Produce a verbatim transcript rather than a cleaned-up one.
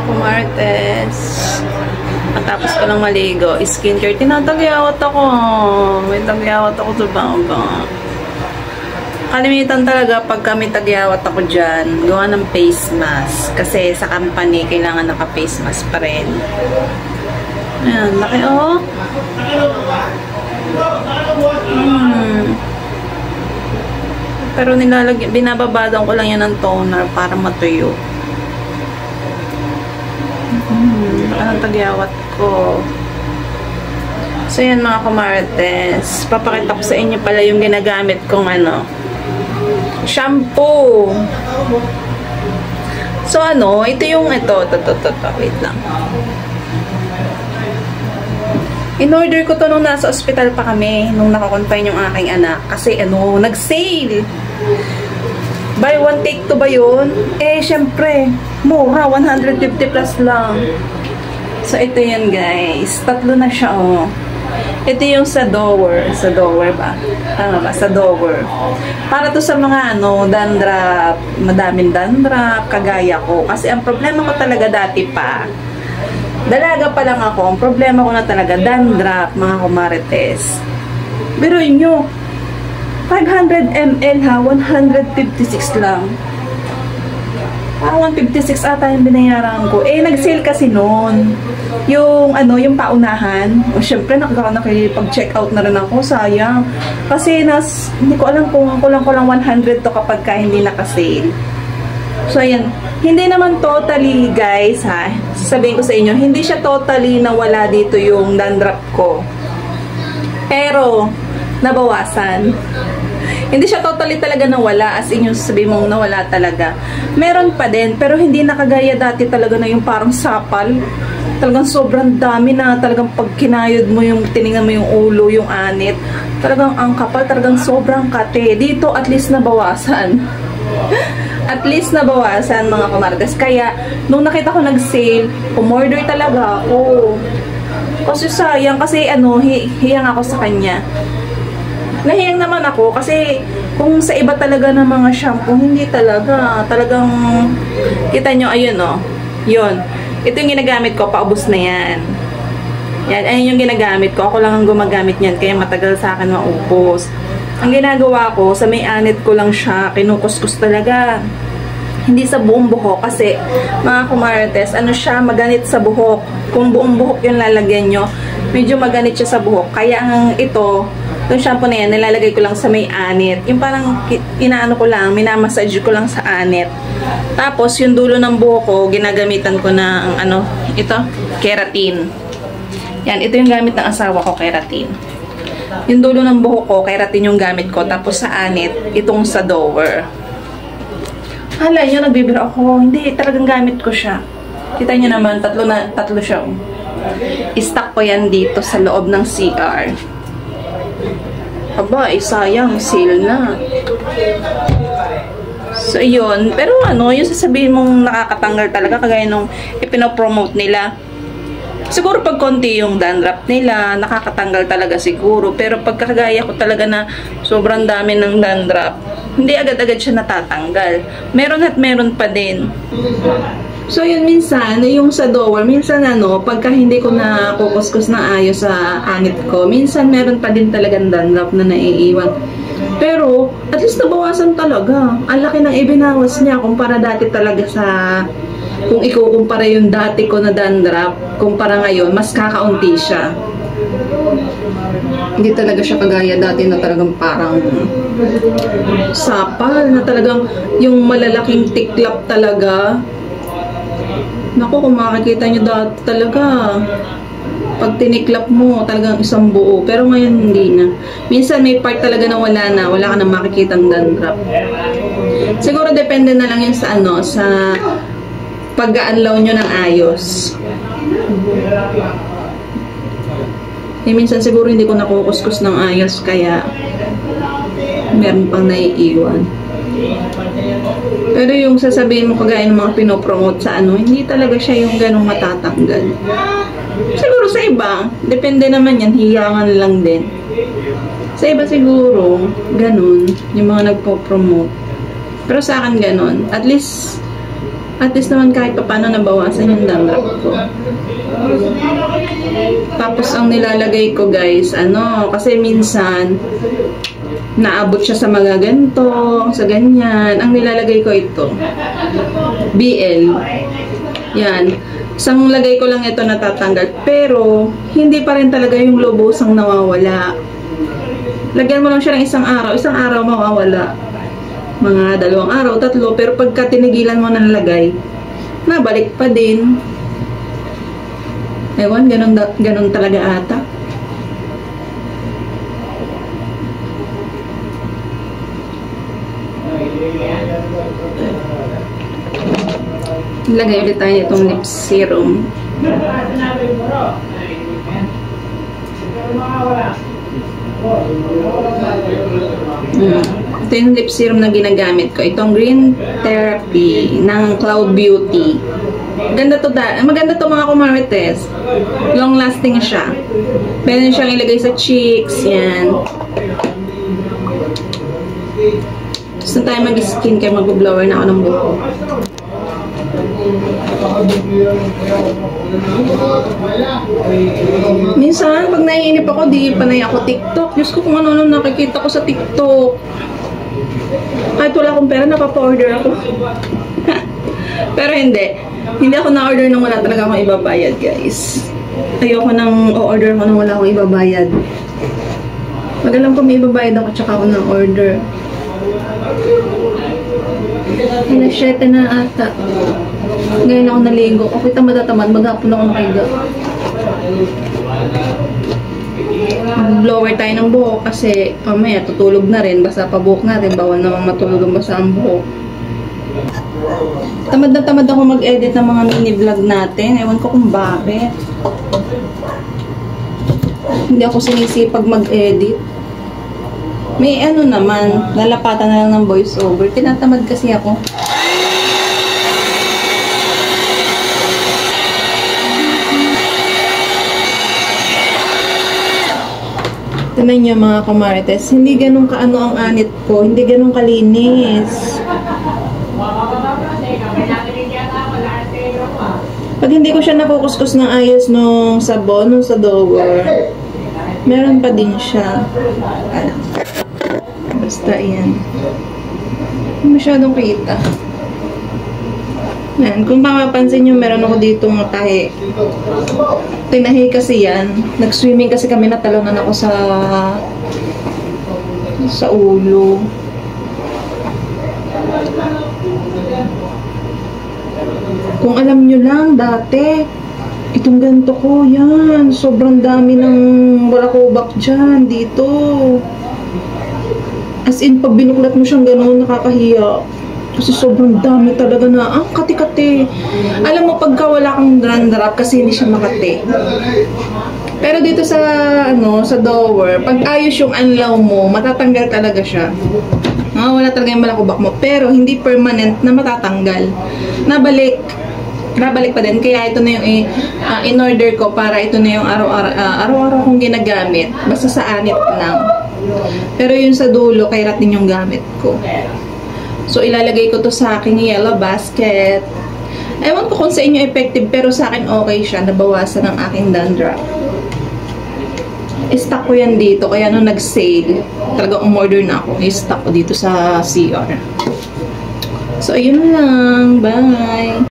kumartes. Matapos ko lang maligo. Skincare. Tinatagyawat ako. May tagyawat ako sa bangga. Kalimitan talaga pag kami tagyawat ako dyan, gawa ng face mask. Kasi sa company, kailangan naka-face mask pa rin. Ayan, laki oh. Hmm. Pero nilalagyan, binababadang ko lang yan ng toner para matuyo. Hmm, anong tagyawat ko. So yan mga kumartes, papakita ko sa inyo pala yung ginagamit kong ano, shampoo. So ano, ito yung ito, ito, ito, ito, ito. Wait lang. In-order ko to nung nasa ospital pa kami, nung nakakonfine yung aking anak. Kasi ano, nag-sale. Buy one, take two ba yun? Eh, syempre, mura, one hundred fifty plus lang. So, ito yan guys. Tatlo na siya, oh. Ito yung sa Dower. Sa Dower ba? Tama ba? Sa Dower. Para to sa mga, ano, dandruff. Madaming dandruff, kagaya ko. Kasi ang problema ko talaga dati pa, dalaga pa lang ako, ang problema ko na talaga, dandruff, mga kumarites. Pero inyo, five hundred milliliters ha, one hundred fifty-six lang. Parang one fifty-six ata yung binayaran ko. Eh, nag-sale kasi noon. Yung, ano, yung paunahan. O, syempre, nakakapag-check out na rin ako. Sayang. Kasi, nas, hindi ko alam kung kulang-kulang one hundred to kapag ka hindi naka-sale. So, ayan. Hindi naman totally, guys, ha. Sasabihin ko sa inyo, hindi siya totally nawala dito yung dandruff ko. Pero, nabawasan. Hindi siya totally talaga nawala, as in yung sasabihin mong nawala talaga. Meron pa din, pero hindi nakagaya dati talaga na yung parang sapal. Talagang sobrang dami na talagang pag kinayod mo yung, tinignan mo yung ulo, yung anit. Talagang ang kapal, talagang sobrang kate. Dito, at least nabawasan. At least nabawasan mga kumartes. Kaya, nung nakita ko nag-sale, umorder talaga ako. Kasi sayang, kasi ano, hi hiyang ako sa kanya. Nahiyang naman ako kasi kung sa iba talaga ng mga shampoo, hindi talaga. Talagang, kita nyo, ayun o. Oh, yun. Ito yung ginagamit ko, paubos na yan. Yan, ayun yung ginagamit ko. Ako lang ang gumagamit niyan, kaya matagal sa akin maubos. Ang ginagawa ko, sa may anit ko lang siya, kinukuskus talaga. Hindi sa buong buhok kasi, mga kumartes, ano siya, maganit sa buhok. Kung buong buhok yung lalagyan nyo, medyo maganit siya sa buhok. Kaya ang ito, yung shampoo na yan, nilalagay ko lang sa may anit. Yung parang, inaano ko lang, minamassage ko lang sa anit. Tapos, yung dulo ng buhok ko, ginagamitan ko na, ang ano, ito, keratin. Yan, ito yung gamit ng asawa ko, keratin. Yung dulo ng buhok ko, keratin yung gamit ko. Tapos sa anit, itong sa Dower. Hala nyo, nagbibiro ako. Hindi, talagang gamit ko siya. Kita nyo naman, tatlo, na, tatlo siya. I-stock ko yan dito sa loob ng C R. Aba, eh, sayang, sale na. So, yun. Pero ano, yung sasabihin mong nakakatanggal talaga, kagaya nung ipinopromote nila. Siguro pag konti yung dandruff nila, nakakatanggal talaga siguro. Pero pagkagaya ko talaga na sobrang dami ng dandruff, hindi agad-agad siya natatanggal. Meron at meron pa din. So, yun minsan, yung sa Dower, minsan ano, pagka hindi ko na kukuskus na ayos sa anit ko, minsan meron pa din talagang dandruff na naiiwan. Pero, at least nabawasan talaga. Ang laki ng ibinawas niya kumpara dati talaga sa, kung ikukumpara yung dati ko na dandruff, kumpara ngayon, mas kakaunti siya. Hindi talaga siya kagaya dati na talagang parang sapal, na talagang yung malalaking tiklap talaga. Naku, kung makikita nyo dati talaga, pag tiniklap mo, talagang isang buo. Pero ngayon, hindi na. Minsan, may part talaga na wala na. Wala ka na makikitang dandruff. Siguro, depende na lang yun sa ano, sa pag-aanlaw nyo ng ayos. Eh, minsan, siguro hindi ko nakukuskus ng ayos, kaya meron pang naiiwan. Pero yung sasabihin mo kagaya ng mga pinopromote sa ano, hindi talaga siya yung ganong matatanggal. Siguro sa iba, depende naman yan, hiyangan lang din. Sa iba siguro, ganun, yung mga nagpo-promote. Pero sa akin ganun, at least, At least naman kahit pa paano nabawasan yung dandruff ko. Tapos ang nilalagay ko guys, ano, kasi minsan naabot siya sa mga ganito, sa ganyan. Ang nilalagay ko ito, B L. Yan. Isang lagay ko lang ito natatanggal. Pero, hindi pa rin talaga yung lubusang nawawala. Lagyan mo lang siya ng isang araw. Isang araw mawawala. Mga dalawang araw, tatlo. Pero pagka tinigilan mo ng lagay, nabalik pa din. Ewan, ganun, ganun talaga ata. Lagay ulit tayo itong lip serum. Hmm. Ito yung lip serum na ginagamit ko. Itong Green Therapy ng Cloud Beauty. Ganda to da. Maganda to mga kumarites. Long lasting siya. Pwede siyang ilagay sa cheeks. Yan. Gusto tayo mag-skincare, mag-blower na ako ng buhok. Minsan, pag naiinip ako, di panay ako TikTok. Diyos ko kung ano-ano nakikita ko sa TikTok. Kahit wala akong pera, napapa-order ako. Pero hindi. Hindi ako na-order nang wala talaga akong ibabayad, guys. Ayoko nang o-order ko nang wala akong ibabayad. Pag alam ko may ibabayad ako, tsaka ako na-order. alas siyete na ata. Ngayon ako naligo. O kita matatamad, maghapon ako nakahiga. Mag-blower tayo ng buhok kasi mamaya tutulog na rin. Basta pa buhok natin. Bawal namang matulog ang basa ang buhok. Tamad na tamad ako mag-edit ng mga mini-vlog natin. Ewan ko kung bakit. Hindi ako sinisipag mag-edit. May ano naman, lalapatan na lang ng voiceover. Tinatamad kasi ako. Tignan niyo mga kamarites, hindi ganun kaano ang anit ko, hindi ganun kalinis. Pag hindi ko siya nakukuskus ng ayos nung sabon, nung sa dower, meron pa din siya. Ano? Basta yan. Hindi masyadong kita. Yan. Kung mapapansin nyo, meron ako dito ng tahi. Tinahi kasi yan. Nag-swimming kasi kami, natalunan ako sa sa ulo. Kung alam nyo lang, dati, itong ganito ko, yan. Sobrang dami ng balakubak dyan, dito. As in, pag binuklat mo siyang gano'n, nakakahiya. Kasi sobrang dami talaga na, ang kati-kati. Alam mo, pagka wala kang dandruff, kasi hindi siya makati. Pero dito sa, ano, sa dower, pag ayos yung anlaw mo, matatanggal talaga siya. Ah, wala talaga yung balakubak mo. Pero, hindi permanent na matatanggal. Nabalik. Nabalik pa din. Kaya ito na yung uh, in-order ko para ito na yung araw-araw uh, araw-araw kong ginagamit. Basta sa anit lang. Pero yung sa dulo, kay ratin yung gamit ko. So, ilalagay ko to sa aking yellow basket. Ewan ko kung sa inyo effective, pero sa akin okay siya. Nabawasan ang aking dandruff. I-stock ko yan dito. Kaya nung nag-sale, talagang umorder na ako. I-stock ko dito sa C R. So, ayun lang. Bye!